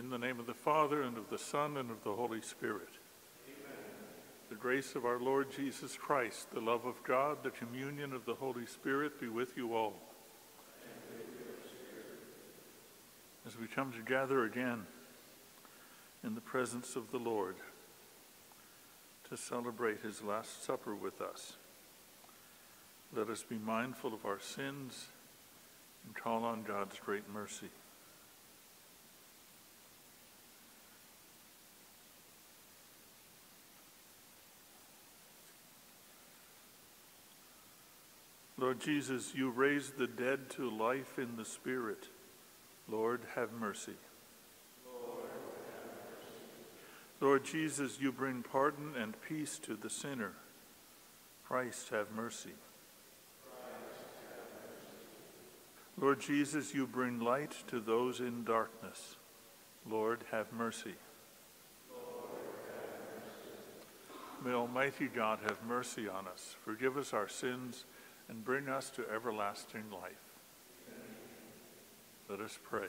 In the name of the Father, and of the Son, and of the Holy Spirit. Amen. The grace of our Lord Jesus Christ, the love of God, the communion of the Holy Spirit be with you all. And with your spirit. As we come to gather again in the presence of the Lord to celebrate his Last Supper with us, let us be mindful of our sins and call on God's great mercy. Lord Jesus, you raised the dead to life in the Spirit. Lord, have mercy. Lord, have mercy. Lord Jesus, you bring pardon and peace to the sinner. Christ, have mercy. Christ, have mercy. Lord Jesus, you bring light to those in darkness. Lord, have mercy. Lord, have mercy. May Almighty God have mercy on us, forgive us our sins, and bring us to everlasting life. Amen. Let us pray.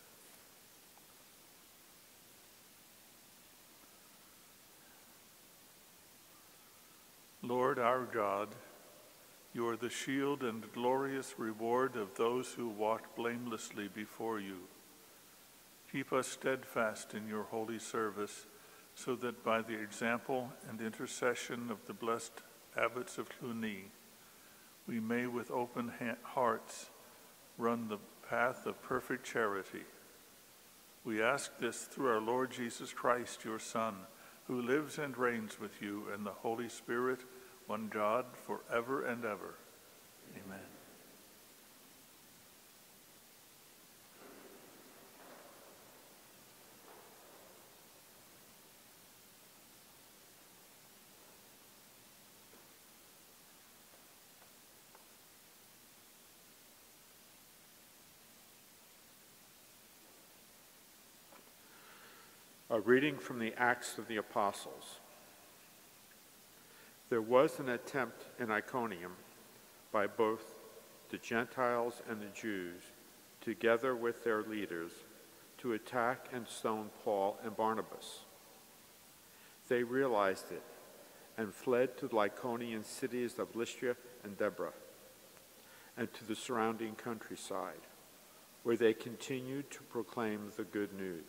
Lord our God, you are the shield and glorious reward of those who walk blamelessly before you. Keep us steadfast in your holy service, so that by the example and intercession of the blessed Abbots of Cluny, we may with open hearts run the path of perfect charity. We ask this through our Lord Jesus Christ, your Son, who lives and reigns with you in the Holy Spirit, one God, forever and ever. Amen. A reading from the Acts of the Apostles. There was an attempt in Iconium by both the Gentiles and the Jews, together with their leaders, to attack and stone Paul and Barnabas. They realized it and fled to the Lycaonian cities of Lystra and Debre, and to the surrounding countryside, where they continued to proclaim the good news.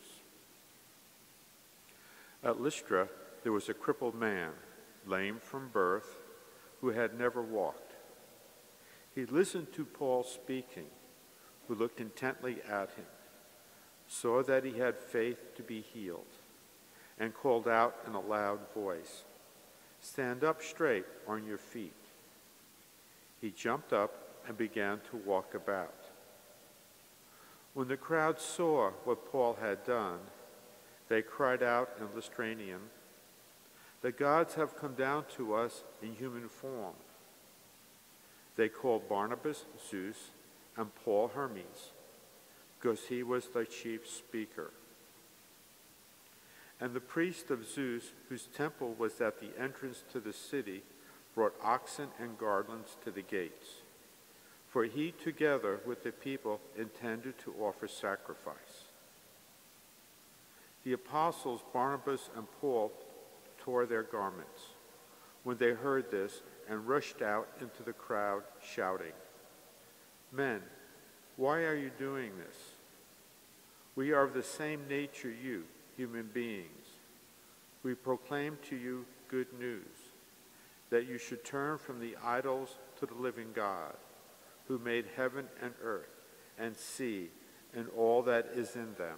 At Lystra, there was a crippled man, lame from birth, who had never walked. He listened to Paul speaking, who looked intently at him, saw that he had faith to be healed, and called out in a loud voice, "Stand up straight on your feet." He jumped up and began to walk about. When the crowd saw what Paul had done, they cried out in Lystranian, "The gods have come down to us in human form." They called Barnabas Zeus and Paul Hermes, because he was the chief speaker. And the priest of Zeus, whose temple was at the entrance to the city, brought oxen and garlands to the gates, for he, together with the people, intended to offer sacrifice. The apostles Barnabas and Paul tore their garments when they heard this and rushed out into the crowd shouting, "Men, why are you doing this? We are of the same nature you, human beings. We proclaim to you good news, that you should turn from the idols to the living God, who made heaven and earth and sea and all that is in them.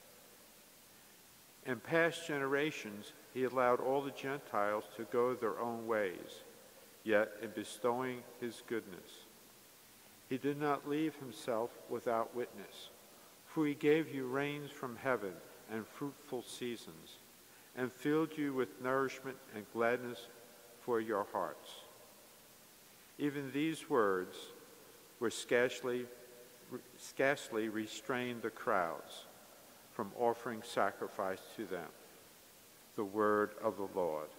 In past generations, he allowed all the Gentiles to go their own ways, yet in bestowing his goodness, he did not leave himself without witness, for he gave you rains from heaven and fruitful seasons, and filled you with nourishment and gladness for your hearts." Even these words were scarcely restrained the crowds from offering sacrifice to them. The word of the Lord.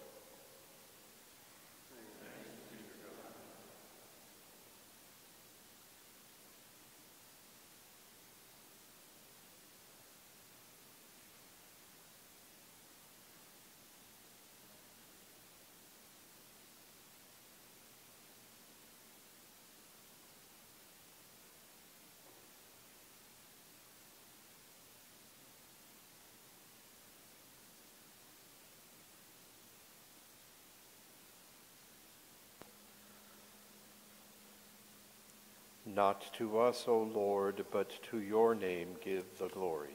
Not to us, O Lord, but to your name give the glory.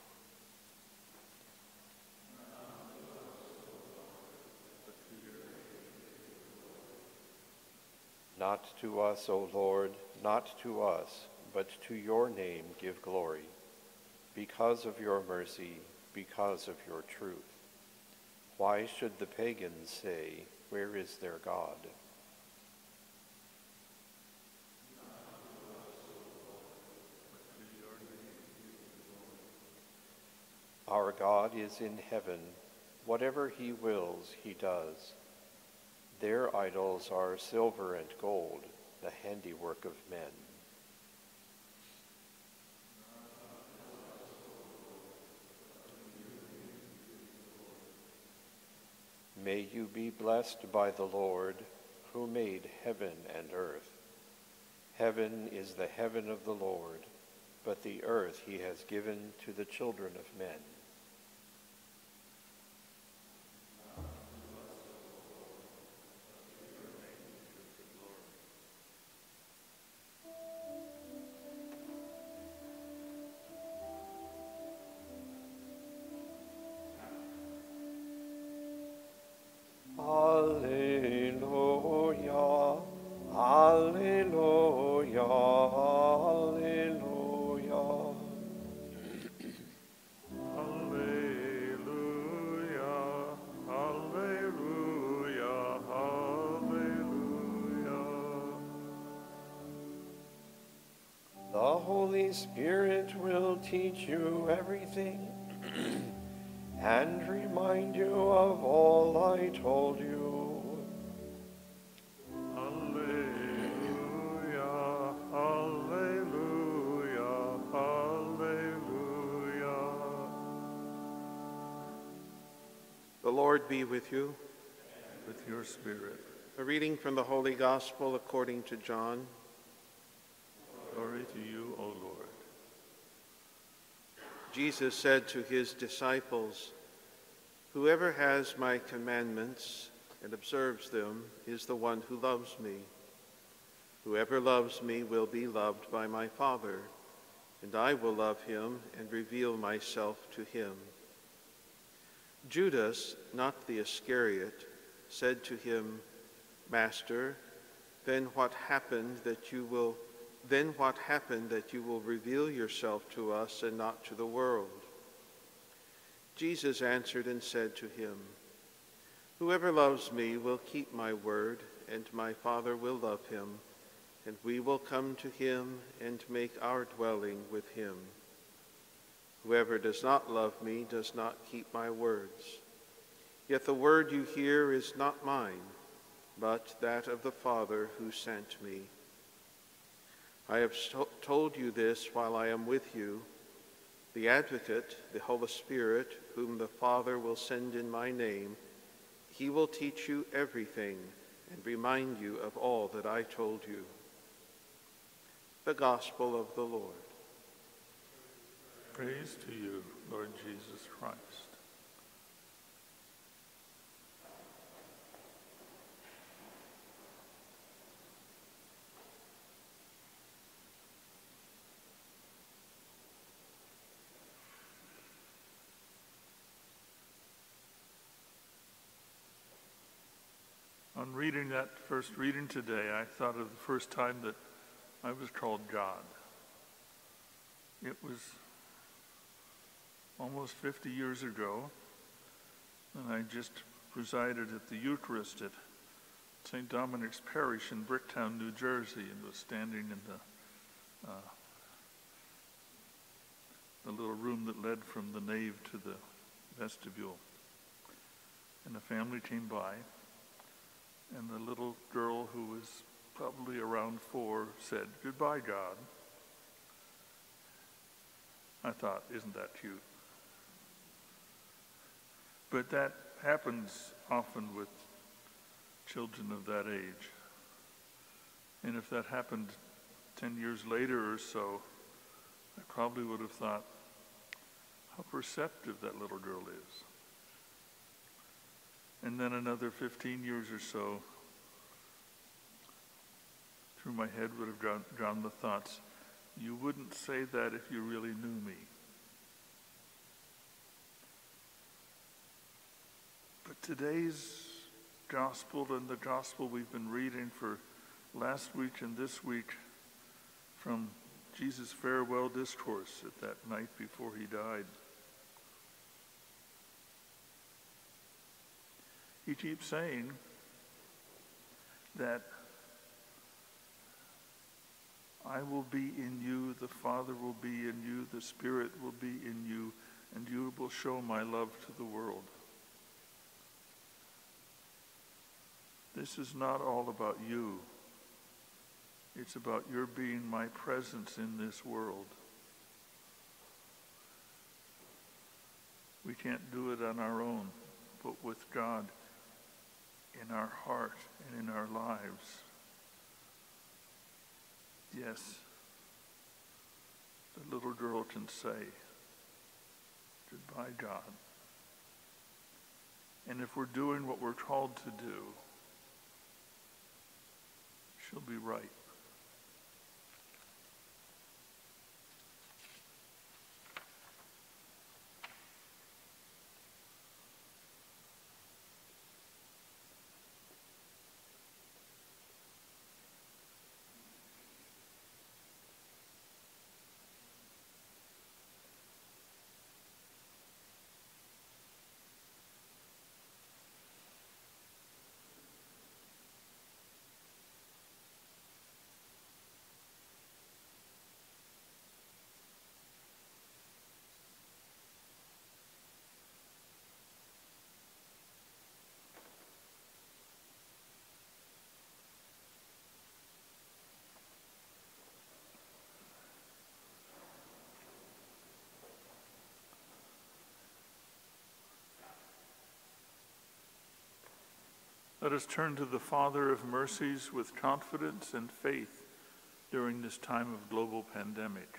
Not to us, O Lord, not to us, but to your name give glory, because of your mercy, because of your truth. Why should the pagans say, where is their God? Our God is in heaven. Whatever he wills, he does. Their idols are silver and gold, the handiwork of men. May you be blessed by the Lord, who made heaven and earth. Heaven is the heaven of the Lord, but the earth he has given to the children of men. Alleluia, alleluia, alleluia. Alleluia, alleluia, alleluia. The Holy Spirit will teach you everything and remind you of all I told you. Alleluia, alleluia, alleluia. The Lord be with you. With your spirit. A reading from the Holy Gospel according to John. Glory to you, O Lord. Jesus said to his disciples, "Whoever has my commandments and observes them is the one who loves me. Whoever loves me will be loved by my Father, and I will love him and reveal myself to him." Judas, not the Iscariot, said to him, "Master, then what happened that you will reveal yourself to us and not to the world?" Jesus answered and said to him, "Whoever loves me will keep my word, and my Father will love him, and we will come to him and make our dwelling with him. Whoever does not love me does not keep my words. Yet the word you hear is not mine, but that of the Father who sent me. I have told you this while I am with you. The Advocate, the Holy Spirit, whom the Father will send in my name, he will teach you everything and remind you of all that I told you." The Gospel of the Lord. Praise to you, Lord Jesus Christ. On reading that first reading today, I thought of the first time that I was called God. It was almost 50 years ago, and I just presided at the Eucharist at St. Dominic's Parish in Bricktown, New Jersey, and was standing in the little room that led from the nave to the vestibule. And a family came by, and the little girl, who was probably around 4, said, "Goodbye, God." I thought, isn't that cute? But that happens often with children of that age. And if that happened 10 years later or so, I probably would have thought, how perceptive that little girl is. And then another 15 years or so, through my head would have drawn the thoughts, you wouldn't say that if you really knew me. But today's gospel and the gospel we've been reading for last week and this week from Jesus' farewell discourse at that night before he died. He keeps saying that I will be in you, the Father will be in you, the Spirit will be in you, and you will show my love to the world. This is not all about you. It's about your being my presence in this world. We can't do it on our own, but with God in our heart and in our lives. Yes, the little girl can say, goodbye, God. And if we're doing what we're called to do, she'll be right. Let us turn to the Father of mercies with confidence and faith during this time of global pandemic.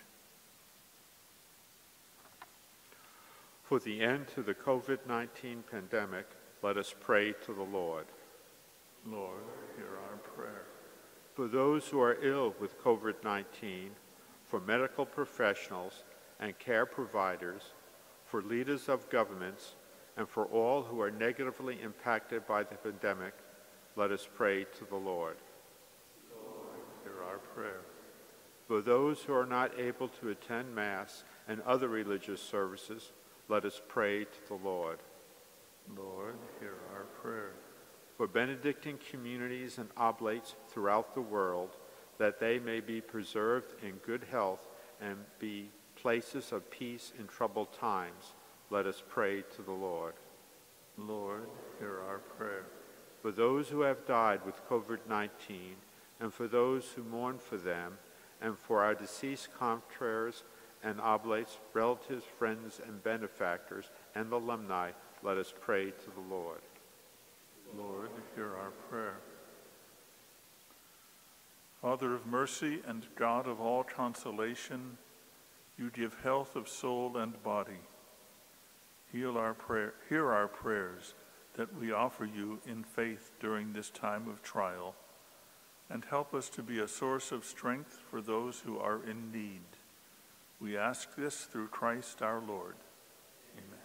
For the end to the COVID-19 pandemic, let us pray to the Lord. Lord, hear our prayer. For those who are ill with COVID-19, for medical professionals and care providers, for leaders of governments, and for all who are negatively impacted by the pandemic, let us pray to the Lord. Lord, hear our prayer. For those who are not able to attend Mass and other religious services, let us pray to the Lord. Lord, hear our prayer. For Benedictine communities and oblates throughout the world, that they may be preserved in good health and be places of peace in troubled times, let us pray to the Lord. Lord, hear our prayer. For those who have died with COVID-19, and for those who mourn for them, and for our deceased confreres and oblates, relatives, friends, and benefactors, and alumni, let us pray to the Lord. Lord, hear our prayer. Father of mercy and God of all consolation, you give health of soul and body. Hear our prayers that we offer you in faith during this time of trial, and help us to be a source of strength for those who are in need. We ask this through Christ our Lord. Amen.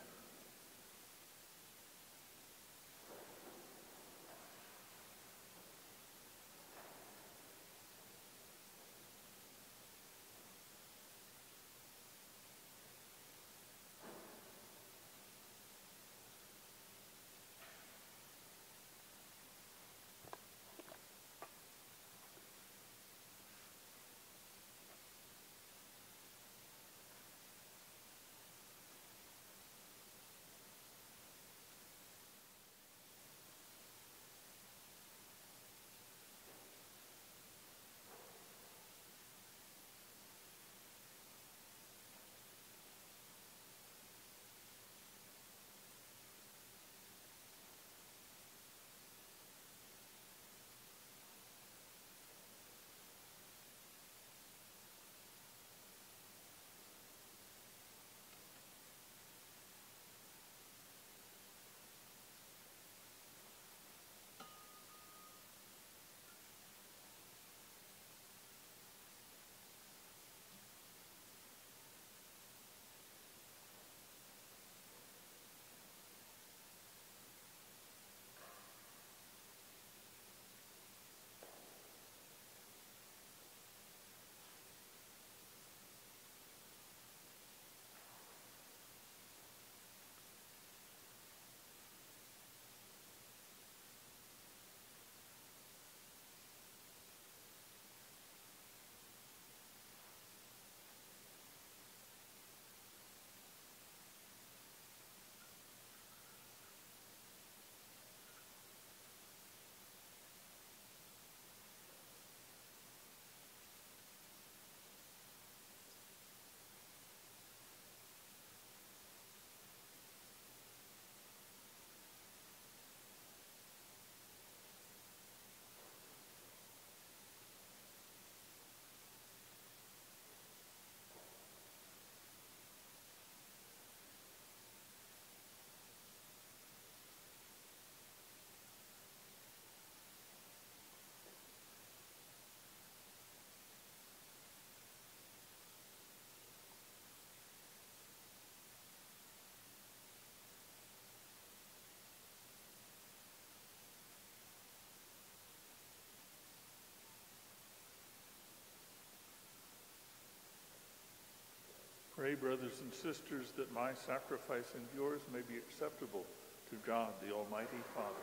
brothers and sisters, that my sacrifice and yours may be acceptable to God, the Almighty Father.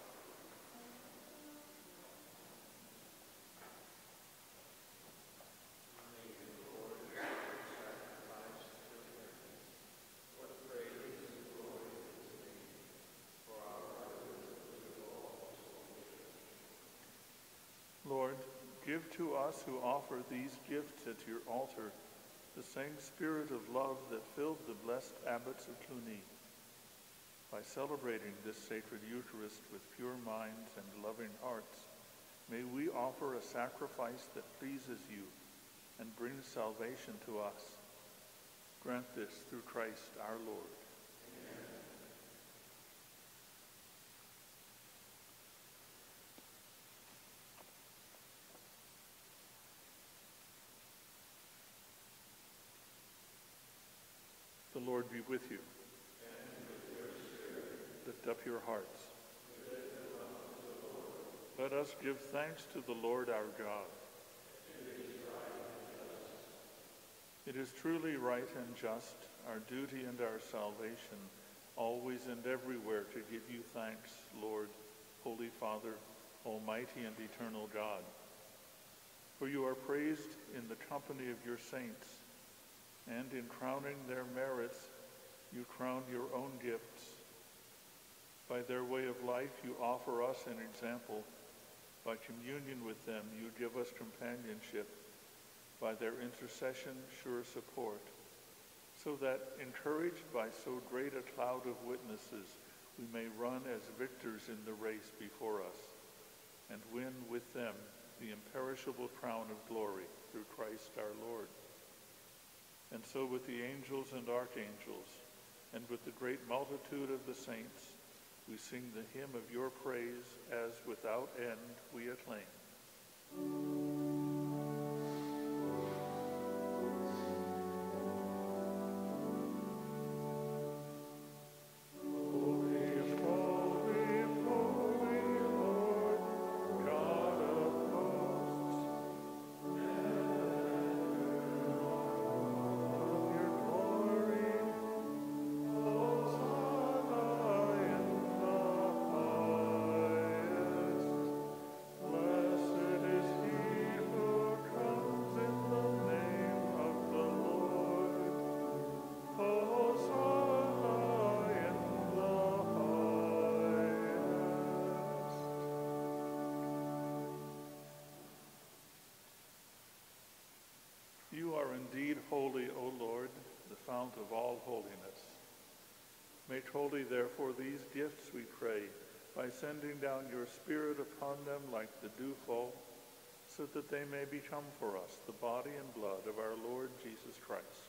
Lord, give to us who offer these gifts at your altar the same spirit of love that filled the blessed Abbots of Cluny. By celebrating this sacred Eucharist with pure minds and loving hearts, may we offer a sacrifice that pleases you and brings salvation to us. Grant this through Christ our Lord. The Lord be with you. And with your spirit. Lift up your hearts. Let us give thanks to the Lord our God. It is truly right and just, our duty and our salvation, always and everywhere to give you thanks, Lord, Holy Father, Almighty and eternal God. For you are praised in the company of your saints, and in crowning their merits, you crown your own gifts. By their way of life, you offer us an example. By communion with them, you give us companionship. By their intercession, sure support. So that, encouraged by so great a cloud of witnesses, we may run as victors in the race before us, and win with them the imperishable crown of glory through Christ our Lord. And so with the angels and archangels, and with the great multitude of the saints, we sing the hymn of your praise, as without end we acclaim. You are indeed holy, O Lord, the fount of all holiness. Make holy, therefore, these gifts, we pray, by sending down your Spirit upon them like the dewfall, so that they may become for us the body and blood of our Lord Jesus Christ.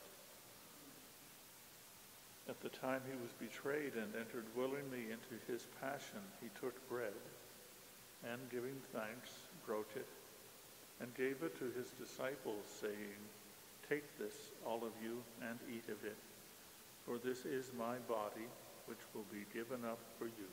At the time he was betrayed and entered willingly into his passion, he took bread, and giving thanks, broke it, and gave it to his disciples, saying, "Take this, all of you, and eat of it, for this is my body, which will be given up for you."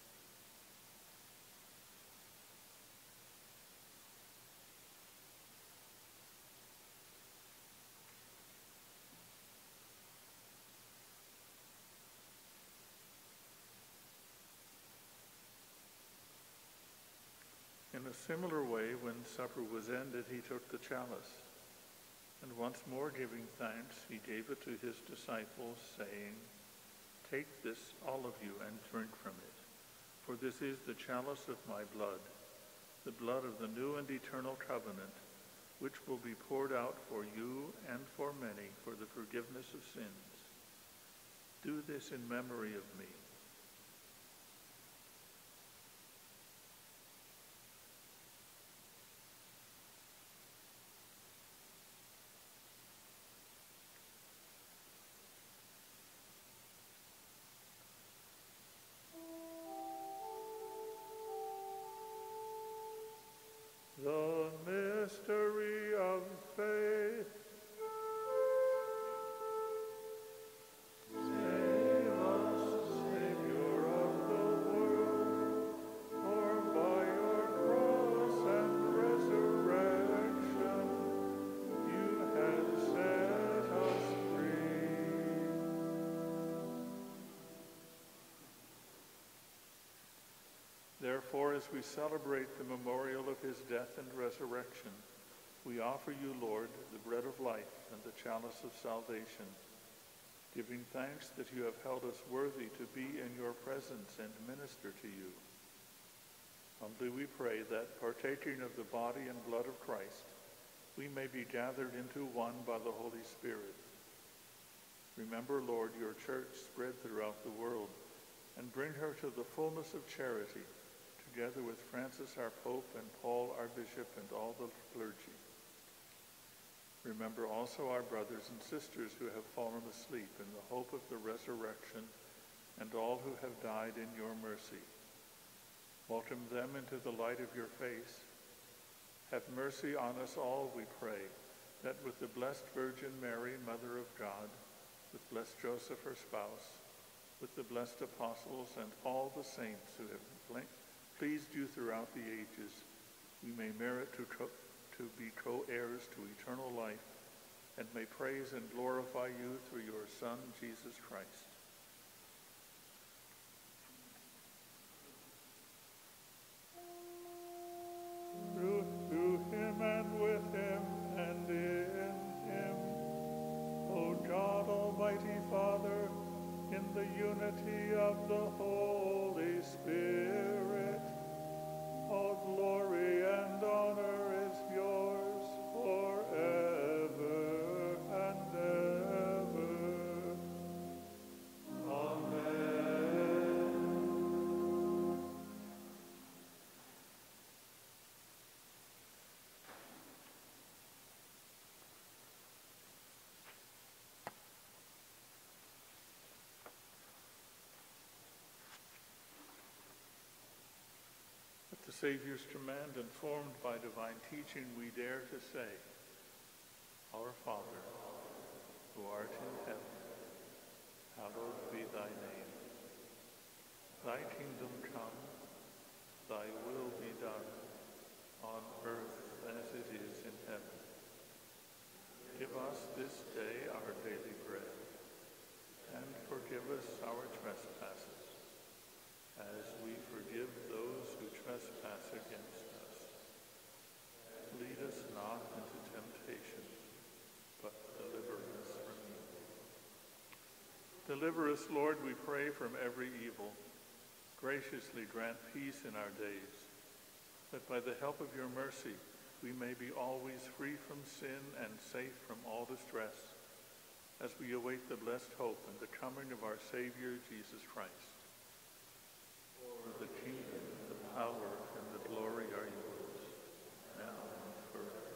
In a similar way, when supper was ended, he took the chalice, and once more giving thanks, he gave it to his disciples, saying, "Take this, all of you, and drink from it, for this is the chalice of my blood, the blood of the new and eternal covenant, which will be poured out for you and for many for the forgiveness of sins. Do this in memory of me." The mystery of faith. Save us, Savior of the world, for by your cross and resurrection you have set us free. as we celebrate the memorial of his death and resurrection, we offer you, Lord, the bread of life and the chalice of salvation, giving thanks that you have held us worthy to be in your presence and minister to you. Humbly we pray that, partaking of the body and blood of Christ, we may be gathered into one by the Holy Spirit. Remember, Lord, your church spread throughout the world, and bring her to the fullness of charity, together with Francis our Pope and Paul our Bishop and all the clergy. Remember also our brothers and sisters who have fallen asleep in the hope of the resurrection, and all who have died in your mercy. Welcome them into the light of your face. Have mercy on us all, we pray, that with the Blessed Virgin Mary, Mother of God, with blessed Joseph, her spouse, with the blessed apostles and all the saints who have pleased you throughout the ages, we may merit to be co-heirs to eternal life, and may praise and glorify you through your Son, Jesus Christ. Through him and with him and in him, O God, Almighty Father, in the unity of the Holy Spirit, all glory and honor is yours forever and ever. Amen. At the Savior's command, informed by divine teaching, we dare to say, Our Father, who art in heaven, hallowed be thy name. Thy kingdom come, thy will be done, on earth as it is in heaven. Give us this day our daily bread, and forgive us our trespasses, as we forgive those who trespass against us. Lead us not into temptation, but deliver us from evil. Deliver us, Lord, we pray, from every evil. Graciously grant peace in our days, that by the help of your mercy we may be always free from sin and safe from all distress, as we await the blessed hope and the coming of our Savior, Jesus Christ. For the kingdom, the power, and the glory are yours, now and forever.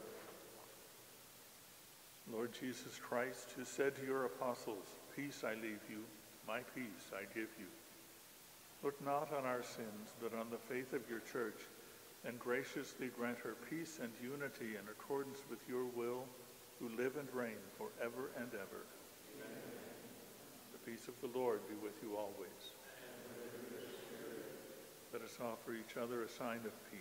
Lord Jesus Christ, who said to your apostles, Peace I leave you, my peace I give you. Look not on our sins, but on the faith of your church, and graciously grant her peace and unity in accordance with your will, who live and reign forever and ever. Amen. The peace of the Lord be with you always. Let us offer each other a sign of peace.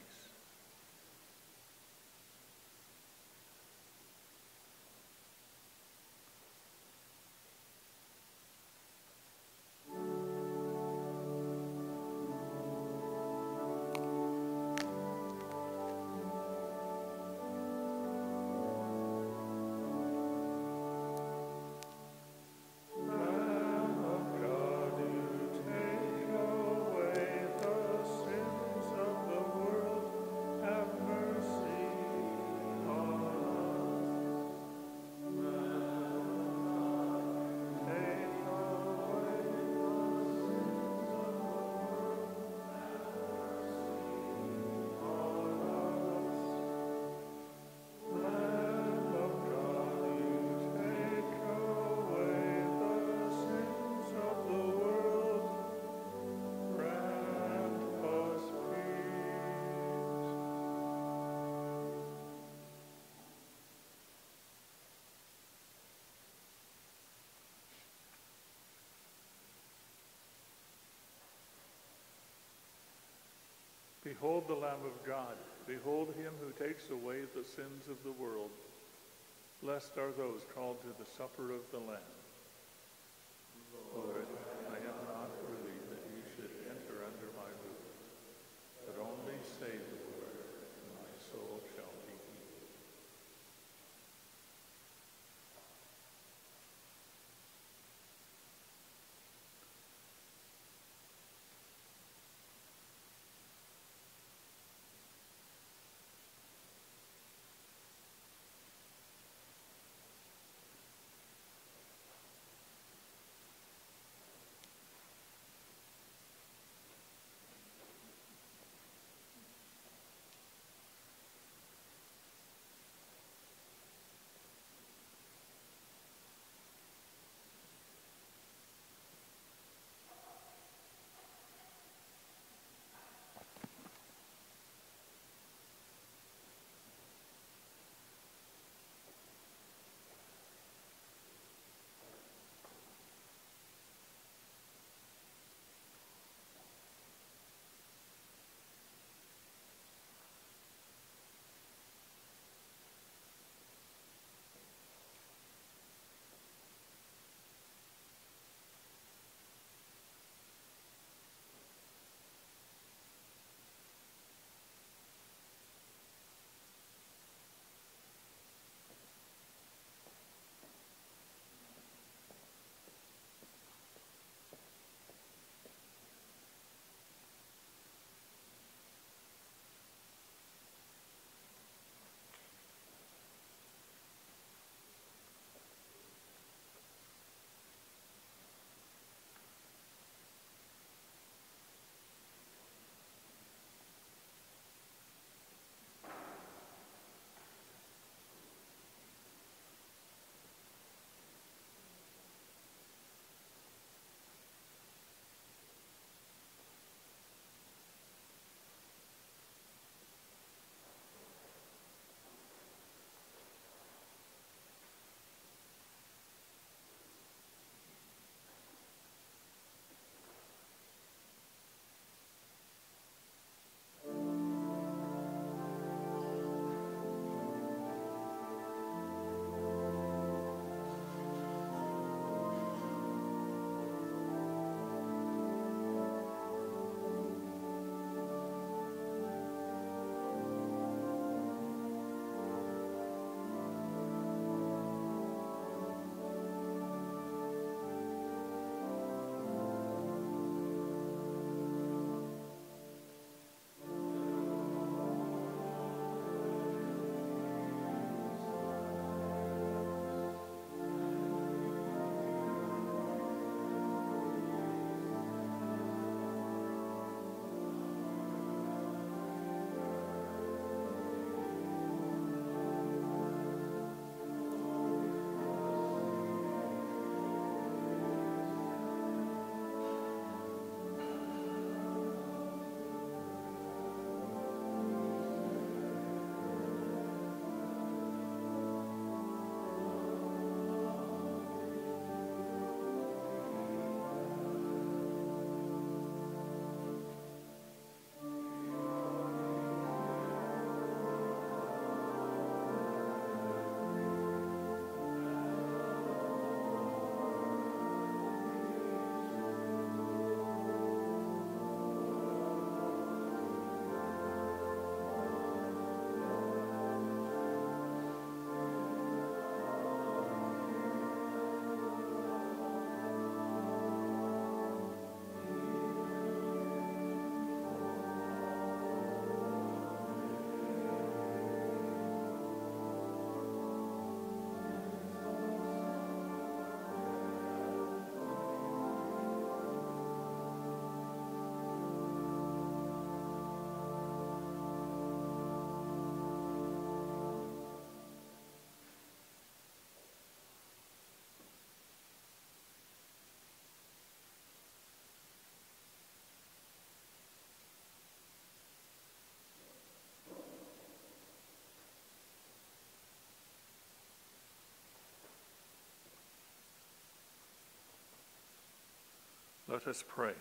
Behold the Lamb of God. Behold him who takes away the sins of the world. Blessed are those called to the supper of the Lamb. Lord, I am not worthy that you should enter under my roof, but only Let us pray.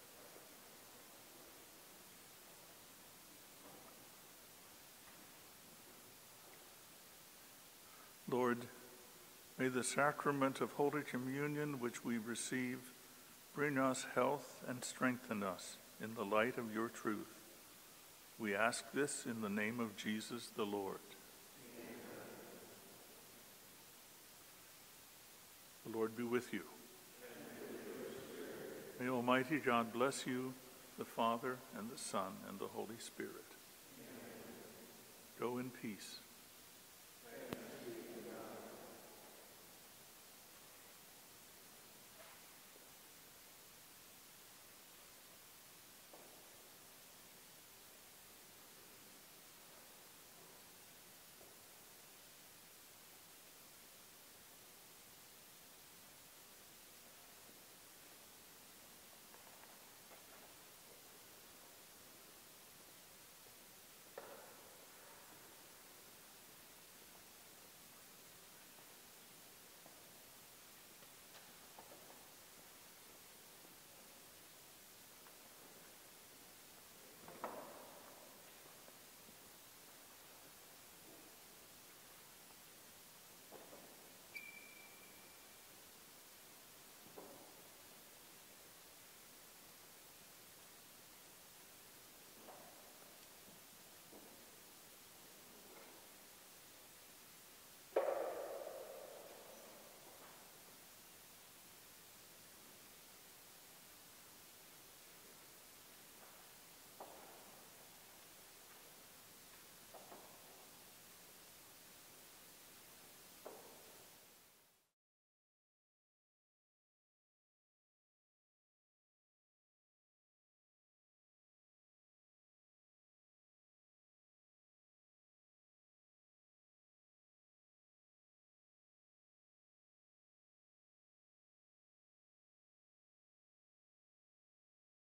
Lord, may the sacrament of Holy Communion which we receive bring us health and strengthen us in the light of your truth. We ask this in the name of Jesus the Lord. Amen. The Lord be with you. May Almighty God bless you, the Father, and the Son, and the Holy Spirit. Amen. Go in peace.